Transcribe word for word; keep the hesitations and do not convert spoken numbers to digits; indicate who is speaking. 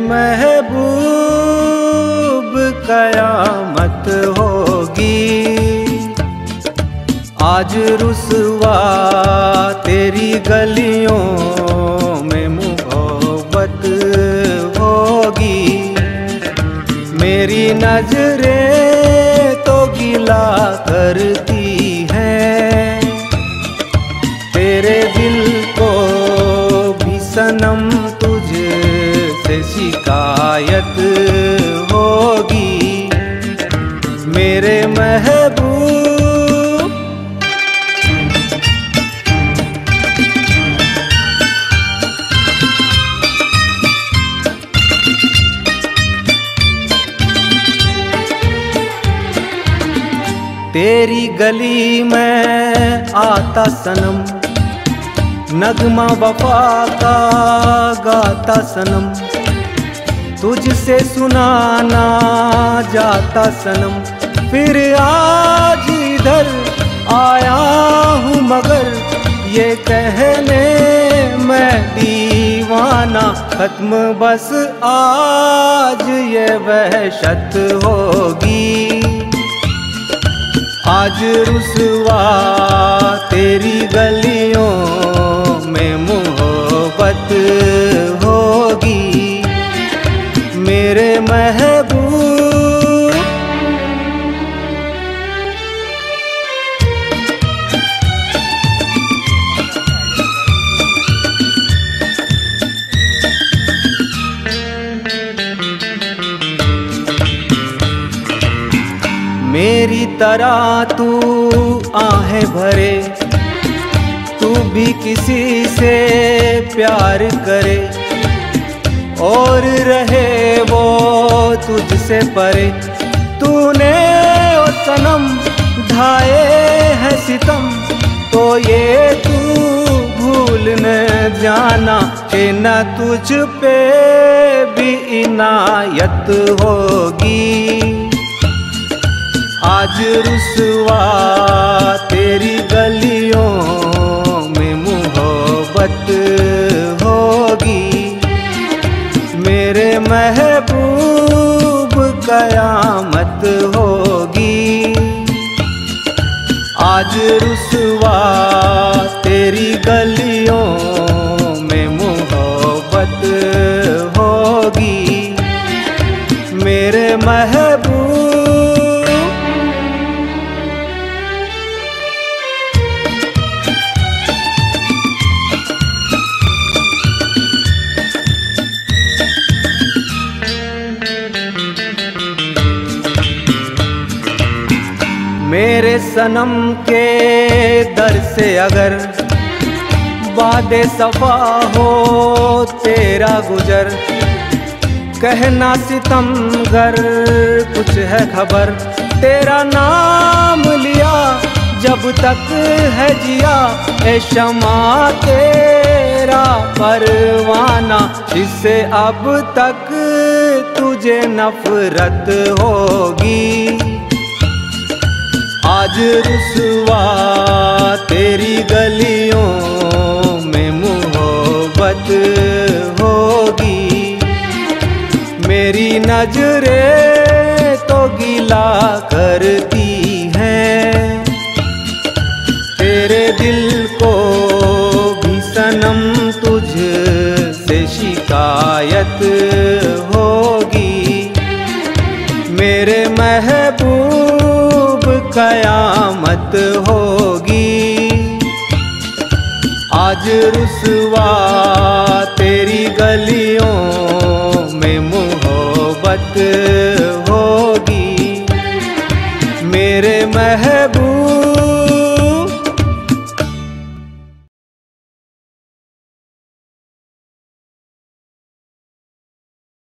Speaker 1: महबूब कयामत होगी। आज रुसवा तेरी गलियों में मोहब्बत होगी। मेरी नजरें तो गिला करती हैं, तेरे दिल को भी सनम तुझसे शिकायत होगी। मेरे महबूब तेरी गली में आता सनम, नगमा वफा का गाता सनम, तुझसे सुनाना जाता सनम। फिर आज इधर आया हूँ मगर ये कहने मैं दीवाना। खत्म बस आज ये वहशत होगी। आज रुसवा तेरी गलियों में मोहब्बत होगी। मेरे महबूब मेरी तरह तू आहें भरे, तू भी किसी से प्यार करे और रहे वो तुझसे परे। तूने ओ सनम ढाए हैं सितम, तो ये तू भूल न जाना कि न तुझ पे भी इनायत होगी। आज रुसवा तेरी गलियों में मोहब्बत होगी। मेरे महबूब कयामत होगी। आज रुसवा तेरी गलियों में मोहब्बत होगी। मेरे महबूब मेरे सनम के दर से अगर वादे सफा हो तेरा गुजर, कहना सितमगर कुछ है खबर। तेरा नाम लिया जब तक है जिया, ए शमा तेरा परवाना, इससे अब तक तुझे नफरत होगी। आज रुसवा तेरी गलियों में मोहब्बत होगी। मेरी नजरें तो गिला करती हैं, तेरे दिल को भी सनम तुझसे शिकायत होगी। मेरे महबूब कयामत होगी। आज रुसवा तेरी गलियों में मोहब्बत होगी। मेरे महबूब